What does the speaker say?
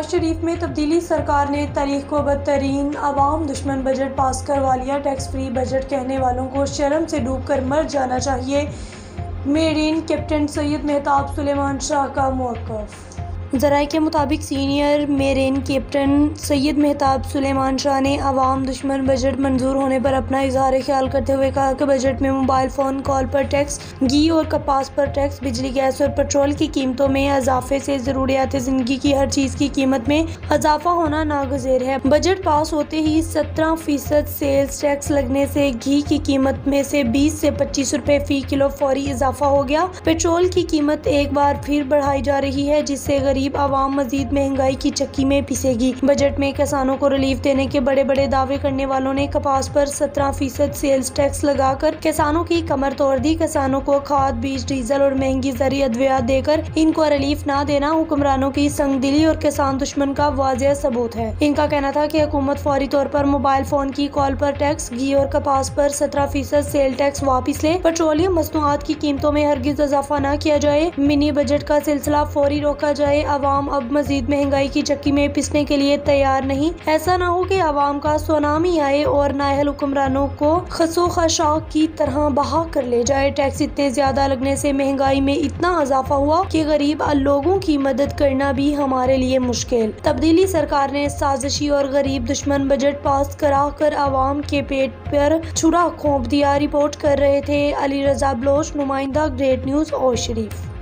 नवाज शरीफ में तब्दीली। सरकार ने तारीख को बदतरीन अवाम दुश्मन बजट पास करवा लिया। टैक्स फ्री बजट कहने वालों को शर्म से डूबकर मर जाना चाहिए। मेरीन कैप्टन सैयद मेहताब सुलेमान शाह का मौक़िफ़। ज़राए के मुताबिक senior marine captain Syed Mehtab Suleman Shah ने अवाम दुश्मन बजट मंजूर होने पर अपना इजहार ख्याल करते हुए कहा कि बजट में मोबाइल फ़ोन कॉल पर टैक्स, घी और कपास पर टैक्स, बिजली, गैस और पेट्रोल की कीमतों में इजाफे से ज़रूरियात ज़िंदगी की हर चीज़ की कीमत में इजाफा होना नागुज़ेर है। बजट पास होते ही 17% सेल्स टैक्स लगने से घी की कीमत में से 20 से 25 रुपए फ़ी किलो फौरी इजाफा हो गया। पेट्रोल की कीमत एक बार फिर बढ़ाई जा रही है, जिससे गरीब आवाम मजीद महंगाई की चक्की में पिसेगी। बजट में किसानों को रिलीफ देने के बड़े बड़े दावे करने वालों ने कपास पर 17% सेल्स टैक्स लगाकर किसानों की कमर तोड़ दी। किसानों को खाद, बीज, डीजल और महंगी ज़रूरी अद्वियात देकर इनको रिलीफ ना देना हुक्मरानों की संगदिली और किसान दुश्मन का वाज़ेह सबूत है। इनका कहना था कि हुकूमत फौरी तौर पर मोबाइल फोन की कॉल पर टैक्स, घी और कपास पर 17% सेल टैक्स वापिस ले। पेट्रोलियम मसनूआत की कीमतों में हरगिज इजाफा न किया जाए। मिनी बजट का सिलसिला फौरी रोका जाए। अवाम अब मजीद महंगाई की चक्की में पिसने के लिए तैयार नहीं। ऐसा ना हो कि अवाम का सुनामी आए और नाअहल हुक्मरानों को खसो खशाक की तरह बहा कर ले जाए। टैक्स इतने ज्यादा लगने से महंगाई में इतना इजाफा हुआ कि गरीब लोगों की मदद करना भी हमारे लिए मुश्किल। तब्दीली सरकार ने साजिशी और गरीब दुश्मन बजट पास करा कर अवाम के पेट पर छुरा खोप दिया। रिपोर्ट कर रहे थे अली रजा बलोच, नुमाइंदा ग्रेट न्यूज और शरीफ।